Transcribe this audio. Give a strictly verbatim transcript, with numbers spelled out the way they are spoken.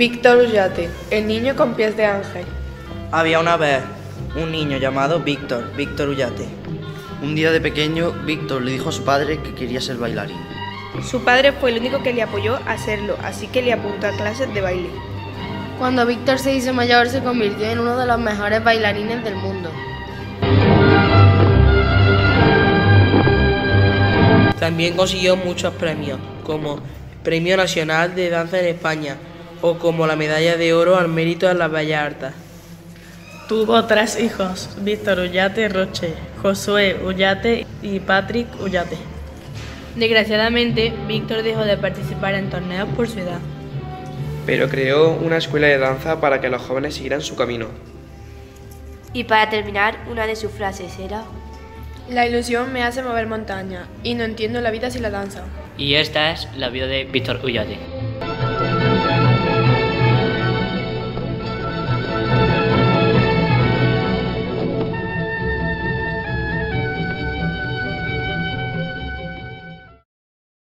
Víctor Ullate, el niño con pies de ángel. Había una vez un niño llamado Víctor, Víctor Ullate. Un día de pequeño, Víctor le dijo a su padre que quería ser bailarín. Su padre fue el único que le apoyó a hacerlo, así que le apuntó a clases de baile. Cuando Víctor se hizo mayor, se convirtió en uno de los mejores bailarines del mundo. También consiguió muchos premios, como Premio Nacional de Danza en España o como la Medalla de Oro al Mérito en las Bellas Artes. Tuvo tres hijos, Víctor Ullate Roche, Josué Ullate y Patrick Ullate. Desgraciadamente, Víctor dejó de participar en torneos por su edad. Pero creó una escuela de danza para que los jóvenes siguieran su camino. Y para terminar, una de sus frases era: La ilusión me hace mover montaña y no entiendo la vida sin la danza. Y esta es la vida de Víctor Ullate.